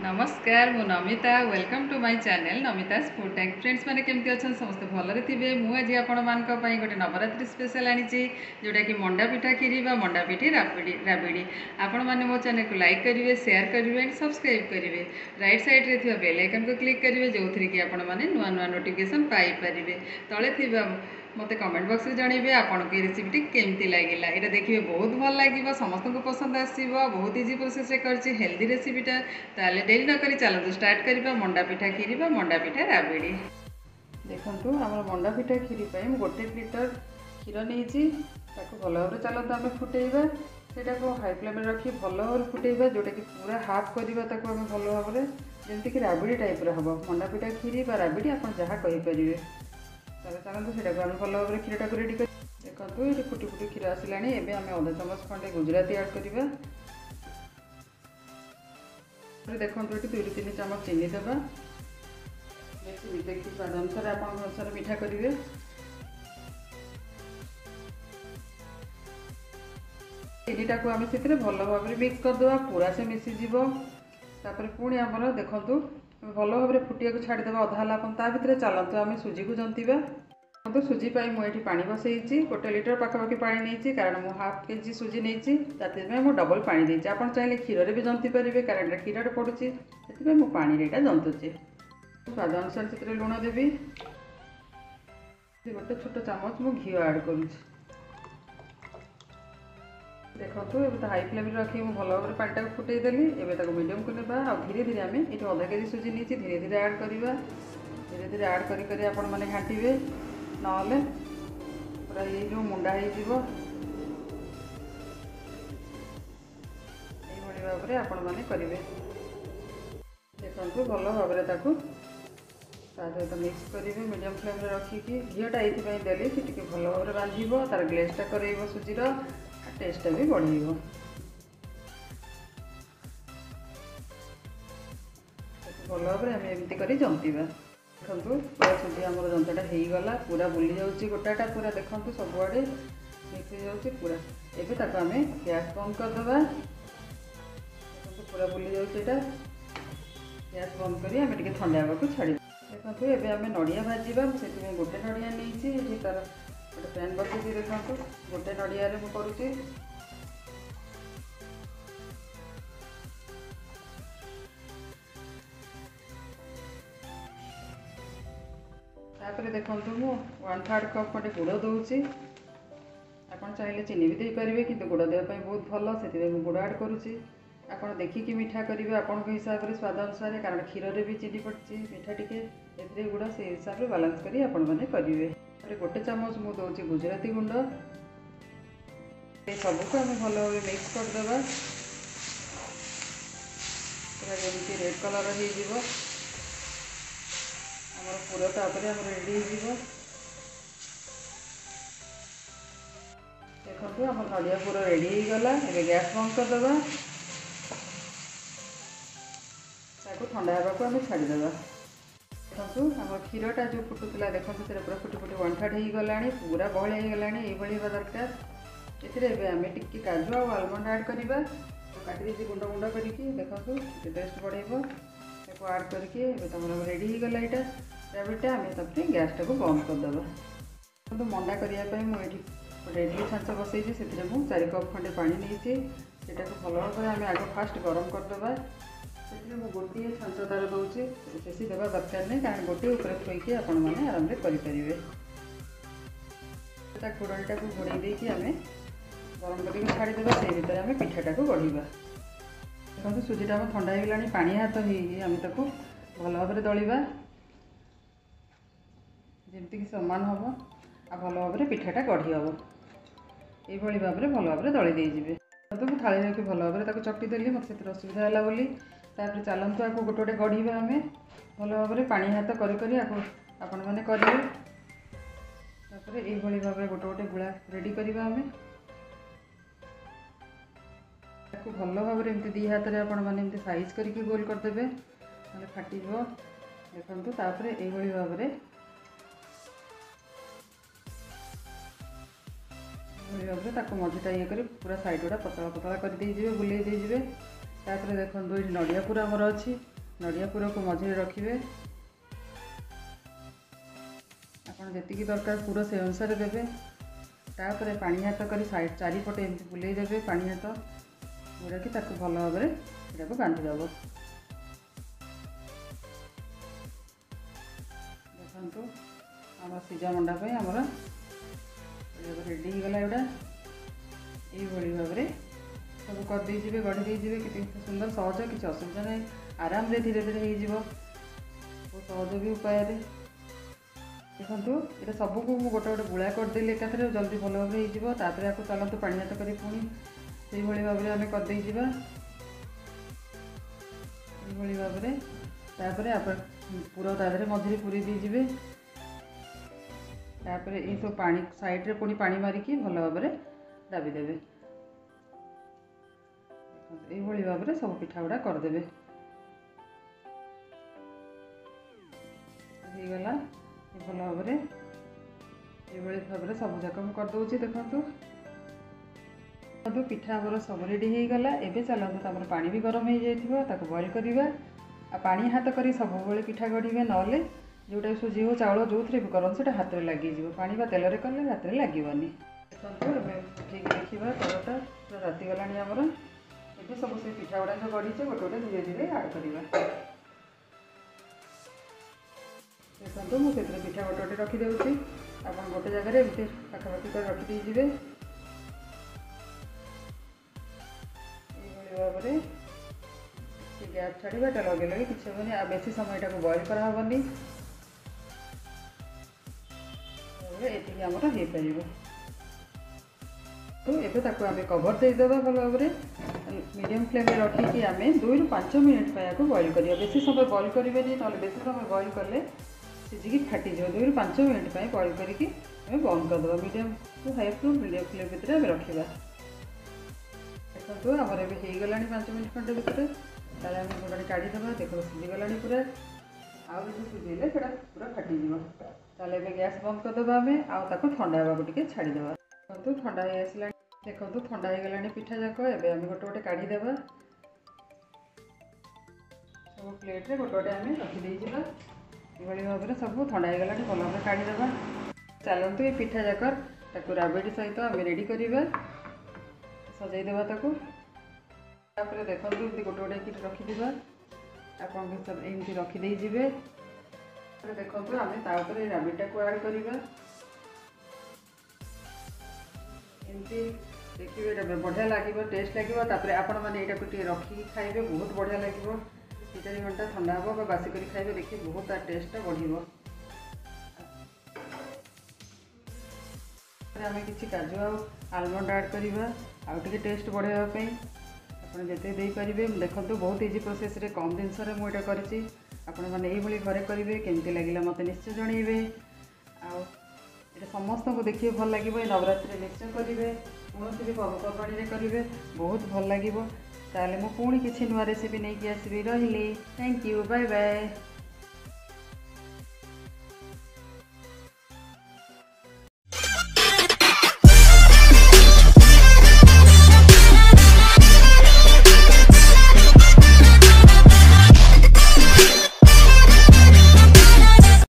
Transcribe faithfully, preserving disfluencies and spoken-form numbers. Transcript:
नमस्कार मु Namita welcome to my channel Namita's food tank. Friends मैंने केमती अच्छा समस्त भलरे थे मुझे आपण मान गोटे नवरात्रि स्पेशल आनी जोटा कि मंडा पिठा खीरी बा मंडा पिठी राबिड़ी राबिड़ी आपण मैंने मो चैनल को लाइक करेंगे शेयर करेंगे एंड सब्सक्राइब करेंगे। राइट साइड रे बेल आइकन को क्लिक करेंगे जो थी कि आपण मैंने नुआ नुआ नोटिफिकेशन पाइपर तले थी मत कमेंट बॉक्स में जनइबे आपन के रेसिपीटी केमती लगिला। यहाँ देखिए बहुत भल लगे समस्त को पसंद आसो बहुत इजी प्रोसेस कर हेल्दी रेसिपीटा। ताले डेरी न करी चलतु स्टार्ट करवा मंडा पिठा खीरी बा मंडा पिठा राबिड़ी। देखु आम मंडा पिठा खीरी गोटे लिटर क्षीर नहीं भल भाव चलते आम फुटेबा सेटा को हाई फ्लेम रखी भल भाव फुटेबा जोटा कि पूरा हाफ करवा आम भल भाव जमीक राबिड़ी टाइप हम मंडा पिठा खीरी बा राबिड़ी आप जहाँ कहींपारे चलते से भल भाव क्षीरटा को रेडी कर देखो ये फुटी फुटी क्षीर आसला एवं आम अधा चामच खंडे गुजराती ऐड करवा देखो ये दुई तीन चामच चीनी देवा बेसी देखिए स्वाद अनुसार आप अनुसार मीठा करेंगे। चीनीटा को आम से भल भाव मिक्स करदे पूरा से मिसीज पुणी आमर देखु भल भाव फुटिया को छाड़ीदे अधा ता भर चलतु आम सुजी को जंतीबा। तो सुजी मुझे पानी बसई गोटे लिटर पाखापाखि पा नहीं कारण मुझे हाफ के जी सुजी नहीं मुझे डबल पानी देती आप चाहिए क्षीर भी जंती पारे कारण क्षीर पड़ू से पानी यहाँ जंतुचे। स्वाद अनुसार से लुण देवी गोटे छोट चामच मु घी ऐड करुँ देखो तो हाई फ्लेम रखी मुझे भल भाव पाटा को फुटेदेली एवं मीडियम को लेवा आ धीरे धीरे आम ये अधा के जी सुजी नहीं धीरे धीरे ऐड करवा धीरे धीरे ऐड करी आपण मैंने घाटे ना पूरा ये जो मुंडा हो भाव में आपण मैंने करेंगे। देखो भल भाव सहित मिक्स करेंगे मीडियम फ्लेम रखिकी घीटा ये देली टी भल भाव बांध तार ग्लेसटा कर सुजीर टेस्टा भी बढ़ेब। भल भाव आम एमती कर जंतीबा देखो पूरा सुजी आम जंताटा हो गला पूरा बुली जाऊँगी गोटाटा पूरा देखो सबुआड़े मिक्स हो जाऊँगी पूरा एवं आम गैस बंद करदे देखो पूरा बुली जाऊँगी गैस बंद कर आम टे ठंडा हाँ छाड़ी देखो ये आम नड़िया भाजवा से गोटे नड़िया नहीं तार गोटे पैन बसई देखो गोटे नड़िया मुझे तापर देखो मु वन थर्ड कप खंडे गुड़ दूसरी आप चाहिए चीनी भी देपारे कि गुड़ देवाई बहुत भल से गुड़ ऐड करुँची आप देखिकी मीठा करेंगे आपण हिसाब से स्वाद अनुसार कारण क्षीर रे भी चीनी पड़ी मीठा टी ए गुड़ से हिसाब से बालांस करी आपण मैंने करेंगे। गोटे चामच मुझे दूसरी गुजराती गुंड सबको आम भल भाव मिक्स करदे पूरा जमी रेड कलर हो पूरा तापर आम रेडी हो देखो आम नड़िया पूरा रेडी हो गला ए गैस बंद करदे ठंडा हाँ आम छाड़ीदे देखो आम क्षीरटा जो फुटुला देखो से पूरा फुटी फुटी वन थर्ड हो गला पूरा बहलिया हो गला ये दरकार ये आम टी काजू और आलमंड ऐड करवा काटी गुंड गुंड करके देखो टेस्ट बढ़ेब ऐड करके तुम रेडी हो गला यहाँ राबिड़टा आम तब गैसटा को बंद करदे। तो मंडा करने मुझे गोटे इडली छांच बसई से चार कप खंडे पानी नहीं भल भाव आम आग फास्ट गरम करदे से गोटे छांच तार दूसरी बेसी देवा दरकार नहीं कारण गोटे उपर थोईकी आपण मैंने आराम से करेंगे। घोड़ाटा को घोड़े देकी आम गरम करके छाड़ीदे से भितर आम पिठाटा को गढ़ा देखो सुजीटा आम ठंडा हो गला पानी हाथ होम ताको भल भाव दलिबा जमीक सामान हम आ भल भाव पिठाटा गढ़ी हम ये भाव में भल भाव दली देजे तो मुझे थाली रखी भल भाव चकटी देली मत से असुविधा है बोली तापर चलतु आपको गोटे गोटे गढ़ा आम भल भाव पानी हाथ करी आपण मैंने करेंगे ये भाव में गोटे गोटे गुला रेडी करवा आम भल भाव में दी हाथ में आपण मैंने साइज करके गोल करदे ना फाट देखु तापर ये भाव में भाव में मझीटा ये कर पूरा साइड गुड़ा पतला पतला कर दे बुले दे तापर देखो ये नड़िया पूरा आमर अच्छी नड़िया पुर को मझे रखिए आपन जेतिकी दरकार पुर से अनुसार देवे तापर पानी हाथ कर साइड चारिपटे एमती बुले देवे पानी हाथ जोटा कि भल भाव में यहाँ बांधिदेव। देखो आम सीजा मंडा आमर रेडी हो गला एटा ये भाव में सब करदे गढ़ी देजे कि सुंदर सहज किसी असुविधा ना आराम रे धीरे धीरे हो बहुत सहज भी उपाय देखो ये सबको गोटे गोटे गुला करदेली एकाथरे जल्दी भल भाव में होपर आपको चलते पानी हाथ कर पुणी से भाव में आम करदे भाव में तापर आप पूरा तादे मझे पूरी दीजिए तापर ये सब पानी साइड रे पुणी पानी मारिकी भल भाव में दाबी देवे ये भाव में सब पिठा गुड़ा करदे गला भल भाव में ये भाव में सब जाक मुझे करदे देखो पिठा आमर सब रेडी हो गला एबे चलते तमर पानी भी गरम हो जाए बॉइल करवा आ पानी हाथ कर सब पिठा गढ़े ना जोटा सुजी हो चाउल जो थे भी करन से हाथ में लगे पानी बा तेल कले हाथ में लगेनि। देखो ठीक देखा तरटा पूरा राति गला आमर ये सब से पिठा गुड़ा जो गढ़ी गोटे गोटे धीरे धीरे आड करवा देखो मुझे पिठा गोटे गोटे रखिदे आप गोटे जगह एमती पाखापाखि कर रखिदे भाव में गैस छाड़ा लगे लगे किसी हेनी आ बेसी समय टाक बॉइल कराबनी ये आमर हो पार तो ये आम कवर देदेव भल भाव में मीडियम फ्लेम में रखिकी आम दुई रु पांच मिनट आपको बॉइल करिया बेसी समय बॉइल करेंगे ना बेसी समय बॉइल कले सीझिकी फाटीज दुई रु पांच मिनट बॉइल करके बंद करदे medium to high flame medium flame भितर आम रखा देखो आमर ए गला पांच मिनट खंडे भितर ताले गोटे काढ़ीदे देखो सीझीगला पूरा आउ जो सीझेले से पूरा फाटीज ताले गैस बंद करदे आम आउ ठंडा हाँको छाड़ीदे देखो ठंडा हो आसला देखो ठंडा हो गला पिठा जाक एवं आम गोटे गोटे काढ़ीदे सब प्लेट गोटे गोटे आम रखिदे ये भाव में सब ठंडा हो गला भल भाव काढ़ीदे चलतु ये पिठा जाक राबिडी सहित आम रेडी करवा सजईदेवा ताको तापर देखो गोटे गोटे कि रखिदा आप सब एमती रखिदे देखो आम तापर राबिडा को ऐड करवा एमती देखिए बढ़िया लगे टेस्ट लगे तापर आपण मैंने यहाँ रखिकी खाइबे बहुत बढ़िया लगे दो चार घंटा ठंडा हे बासी कर खाइबे देखिए बहुत तार टेस्ट बढ़ आम कि काजू आलमंड ऐड करवा आउ टे टेस्ट बढ़ावाई आपड़ जिते देपारे देखो बहुत इजी प्रोसेस रे कम जिनस मुझे करी आपण मैंने घरे करेंगे केमती लगे मत निश्चय जनइबे आ समस्त को देखिए भल लगे नवरात्रि निश्चय करेंगे कौन भी पर्वपर्वाणी करेंगे बहुत भल लगे ताले मु पुणी किसी नुआ रेसिपी नहीं आसबि रही। Thank you bye bye.